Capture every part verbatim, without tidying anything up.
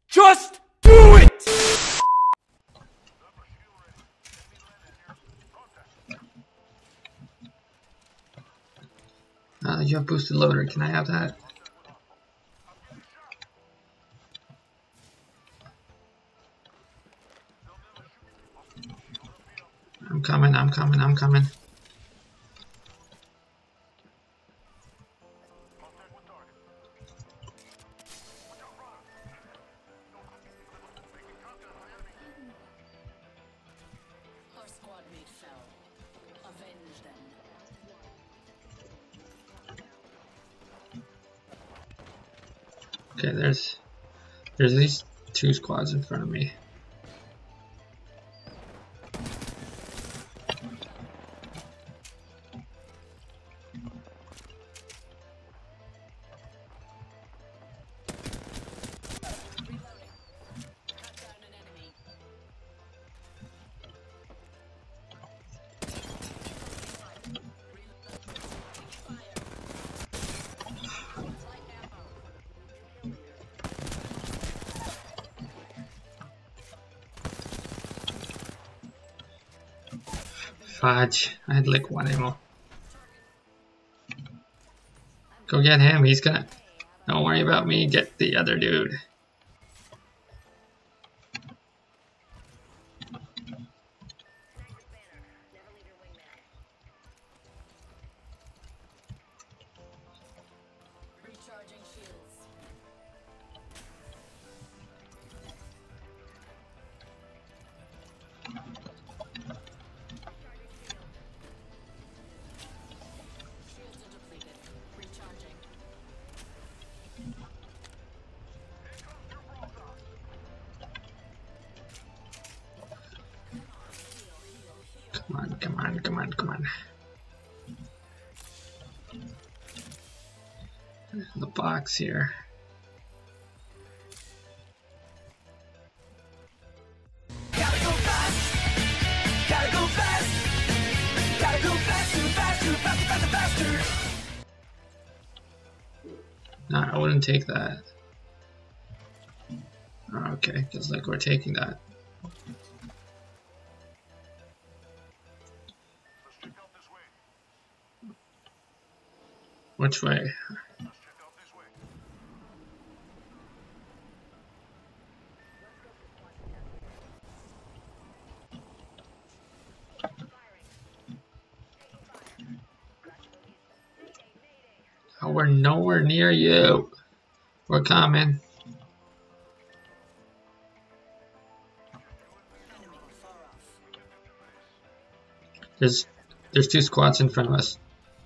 Just do it! Uh, you have boosted loader. Can I have that? I'm coming, I'm coming, I'm coming. Our squad mate fell. Avenge them. Okay, there's there's at least two squads in front of me. Fudge, I had like one ammo. Go get him, he's gonna... Don't worry about me, get the other dude. Recharging shields. Shields are depleted. Recharging. Come on, come on, come on, come on. The box here. Gotta go fast! Gotta go fast! Gotta go faster, faster, faster, faster, faster! No, I wouldn't take that. Oh, okay, just like we're taking that. Which way? Oh, we're nowhere near you. We're coming. There's there's two squads in front of us.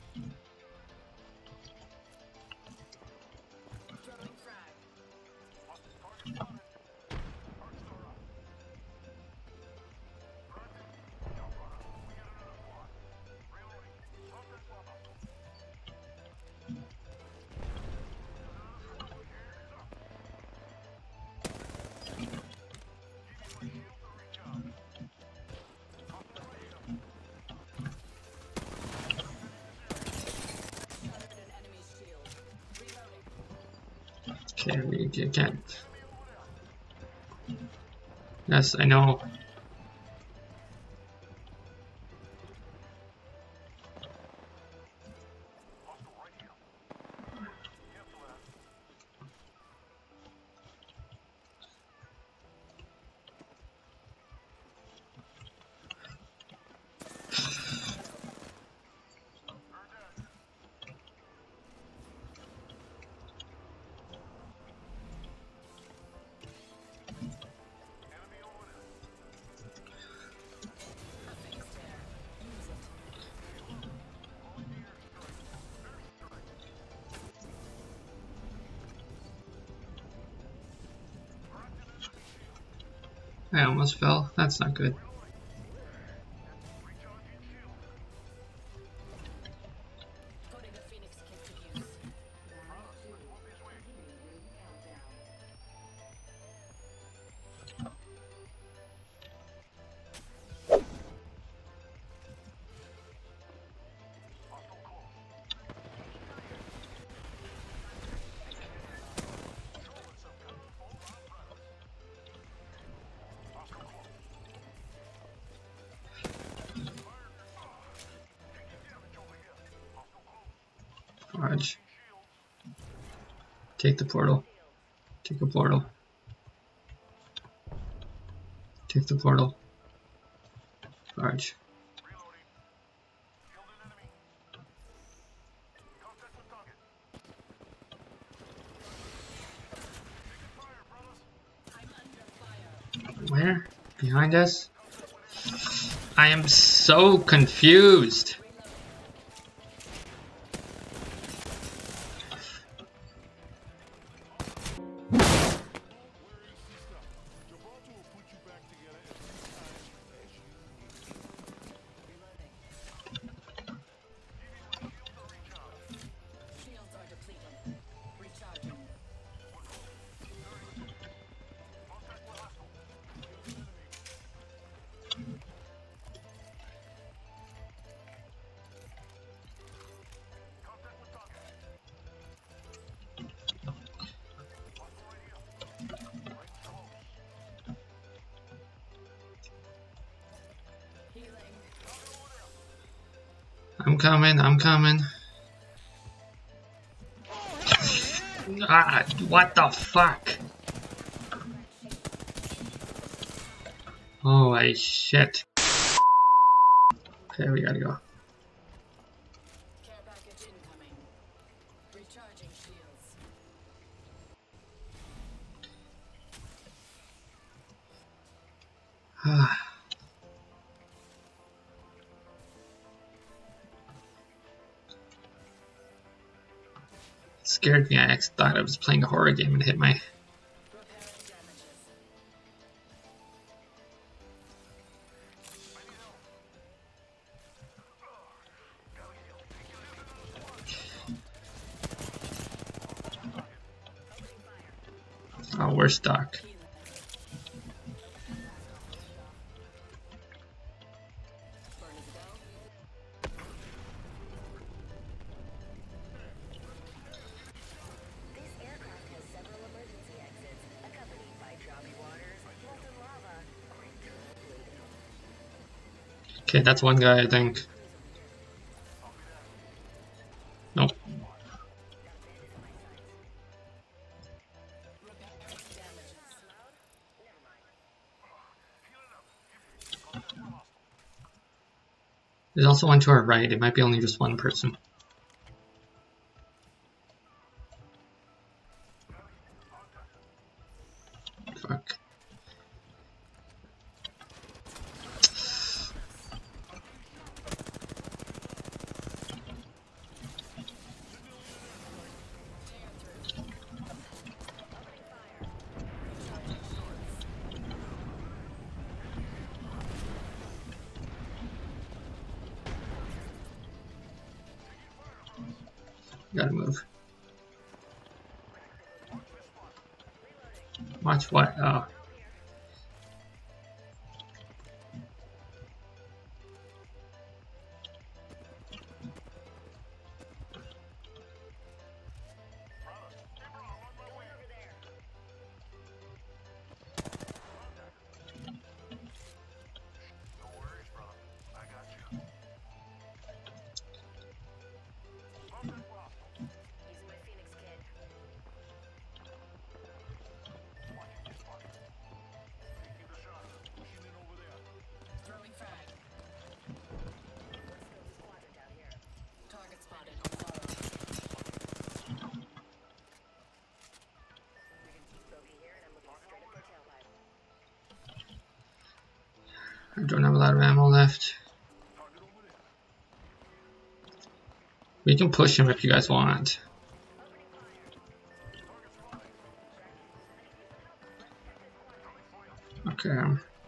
Okay, we can't. Yes, I know. I almost fell. That's not good. Putting a Phoenix kit to use. Take the portal. Take a portal. Take the portal. Charge. Where? Behind us? I am so confused. Shields are depleted. Recharging. Healing. I'm coming, I'm coming. Ah, what the fuck? Holy shit. Okay, we gotta go. Care package incoming. Recharging shields. It scared me. I actually thought I was playing a horror game and hit my... Repairing damages. Oh, we're stuck. Healing. Burn as a go. This aircraft has several emergency exits, accompanied by choppy waters, molten lava, or internal bleeding. Okay, that's one guy, I think. Nope. Repairing damages. Never mind. There's also one to our right. It might be only just one person. Fuck. Gotta move. Watch what? Oh. Using my Phoenix kit. Throwing frag. Let's go this quadrant down here. Target spotted on Zara. Bogey here, and I'm looking straight at the tailpipe. I don't have a lot of ammo left. We can push him if you guys want. Okay.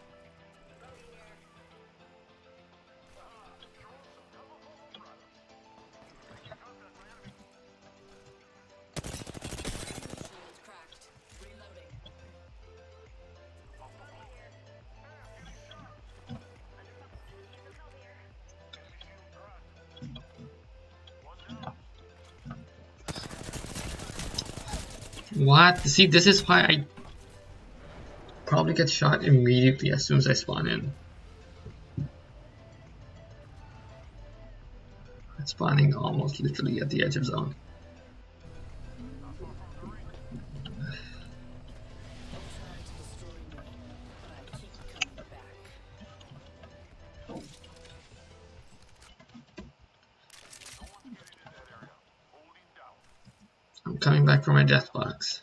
Shield cracked. Reloading. What? See, this is why I probably get shot immediately as soon as I spawn in. I'm spawning almost literally at the edge of zone. I'm coming back for my death box.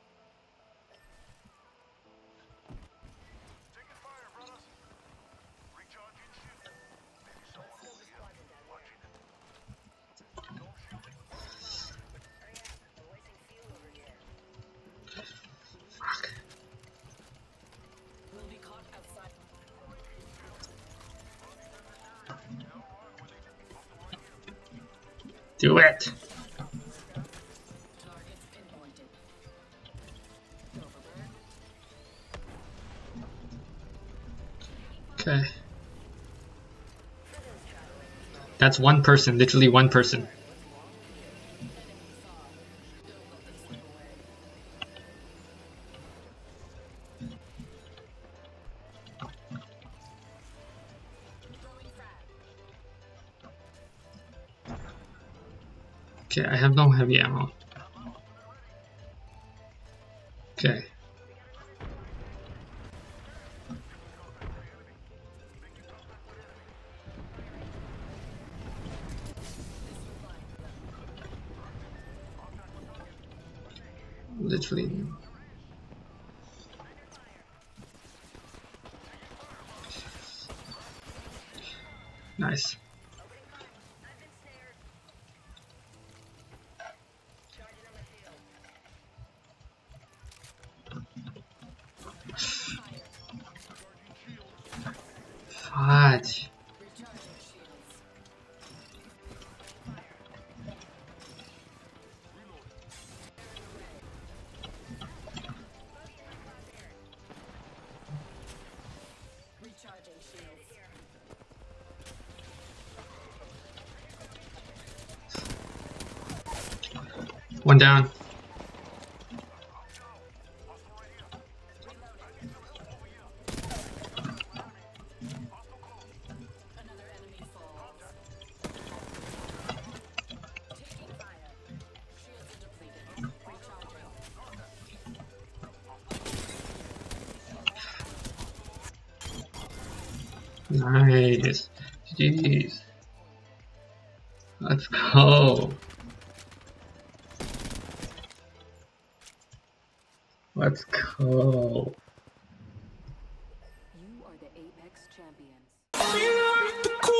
Fuck. Will be caught outside. Do it! Targets pinpointed. Okay. That's one person, literally one person. Okay, I have no heavy ammo. Okay. Literally. Nice. Fudge. Recharging shields. Recharging shields. One down. Another enemy falls. Taking fire. Shields are depleted. Recharging. Nice. Jeez. Let's go. Let's go. You are the Apex champions. Feel like the cool